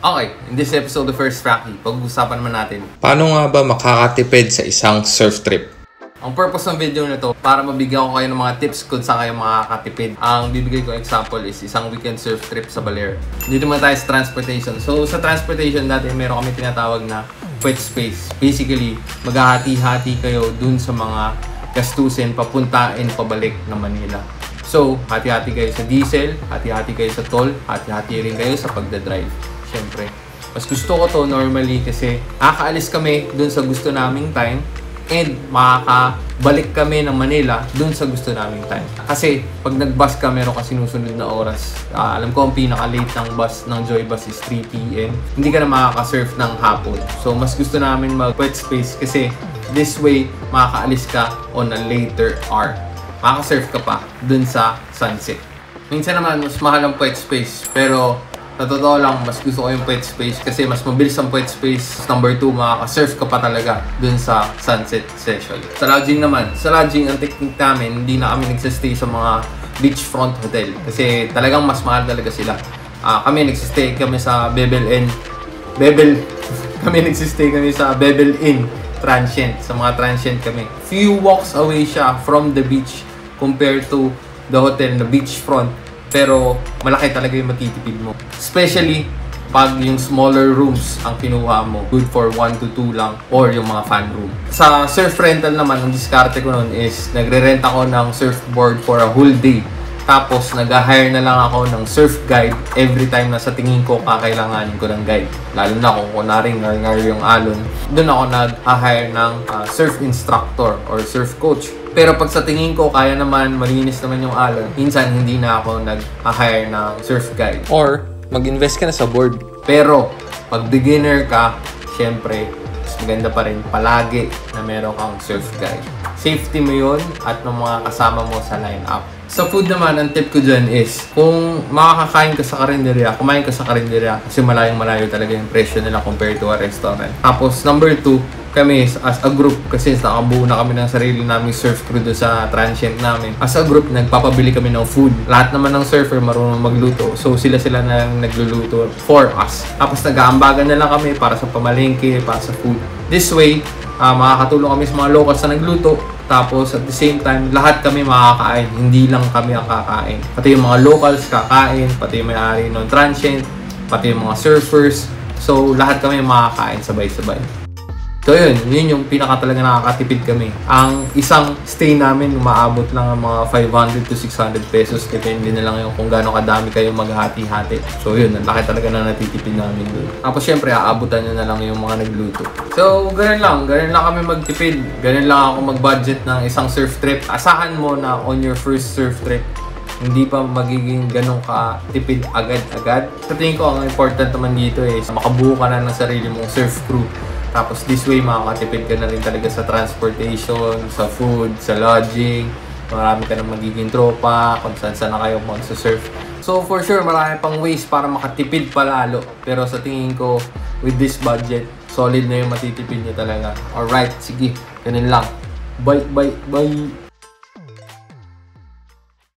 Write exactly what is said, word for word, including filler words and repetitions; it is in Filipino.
Okay, in this episode of First Rocky, pag-usapan naman natin paano nga ba makakatipid sa isang surf trip? Ang purpose ng video na to, para mabigyan ko kayo ng mga tips kung saan kayo makakatipid. Ang bibigay ko example is isang weekend surf trip sa Baler. Dito naman tayo sa transportation. So sa transportation dati, meron kami tinatawag na wet space. Basically, maghahati-hati kayo dun sa mga gastusin papunta and pabalik ng Manila. So, hati-hati kayo sa diesel, hati-hati kayo sa toll, hati-hati rin kayo sa pagdadrive. Siyempre, mas gusto ko to normally kasi nakakaalis kami dun sa gusto naming time and makakabalik kami ng Manila dun sa gusto naming time. Kasi pag nag-bus ka, meron ka sinusunod na oras. Uh, alam ko ang pinaka-late ng bus ng Joy Bus is three p m Hindi ka na makaka-surf ng hapon. So mas gusto namin mag-wet space kasi this way makakaalis ka on a later hour. Makaka-surf ka pa dun sa sunset. Minsan naman mas mahal ang wet space, pero sa totoo lang, mas gusto ko yung wet space kasi mas mabilis ang wet space. Number two, makaka-surf ka pa talaga dun sa sunset session. Sa lodging naman, sa lodging, ang technique namin, hindi na kami nagsistay sa mga beachfront hotel kasi talagang mas mahal talaga sila. Uh, kami nagsistay kami sa Bebel Inn. Bebel, kami nagsistay kami sa Bebel Inn transient. Sa mga transient kami. Few walks away siya from the beach compared to the hotel na beachfront. Pero malaki talaga yung matitipid mo. Especially pag yung smaller rooms ang kinuha mo. Good for one to two lang or yung mga fan room. Sa surf rental naman, ang diskarte ko nun is nagre-rent ako ng surfboard for a whole day. Tapos nag-hire na lang ako ng surf guide every time na sa tingin ko kakailanganin ko ng guide. Lalo na kung kunaring ngar-ngar yung alon. Doon ako nag-hire ng uh, surf instructor or surf coach. Pero pag sa tingin ko, kaya naman, malinis naman yung alon, minsan hindi na ako nag-hire ng surf guide. Or, mag-invest ka na sa board. Pero, pag beginner ka, syempre, mas maganda pa rin palagi na meron kang surf guide. Safety mo yun at ng mga kasama mo sa line-up. Sa food naman, ang tip ko dyan is, kung makakakain ka sa karinderya, kumain ka sa karinderya kasi malayong malayo talaga yung presyo nila compared to a restaurant. Tapos, number two, kami as a group, kasi nakabuo na kami ng sarili naming surf crew doon sa transient namin. As a group, nagpapabili kami ng food. Lahat naman ng surfer marunong magluto. So, sila-sila na nagluluto for us. Tapos, nag-aambagan na lang kami para sa pamalengke, para sa food. This way, uh, makakatulong kami sa mga locals na nagluto. Tapos, at the same time, lahat kami makakain. Hindi lang kami ang kakain. Pati yung mga locals kakain, pati yung may-ari ng transient, pati yung mga surfers. So, lahat kami makakain sabay-sabay. So yun, yun yung pinaka talaga nakakatipid kami. Ang isang stay namin, umaabot lang ang mga five hundred to six hundred pesos. Depende na lang yung kung gaano kadami kayo maghati-hati. So yun, ang laki talaga na natitipid namin doon. Tapos syempre, aabutan nyo na lang yung mga nagluto. So, ganun lang. Ganun lang kami magtipid. Ganun lang ako mag-budget ng isang surf trip. Asahan mo na on your first surf trip, hindi pa magiging ganun ka-tipid agad-agad. Sa tingin ko, ang important naman dito is makabuo ka na ng sarili mong surf crew. Tapos this way, makakatipid ka na rin talaga sa transportation, sa food, sa lodging. Marami ka na magiging tropa, kung saan saan na kayo magsa-surf. So for sure, marami pang ways para makatipid palalo. Pero sa tingin ko, with this budget, solid na yung matitipid nyo talaga. Alright, sige, ganun lang. Bye, bye, bye!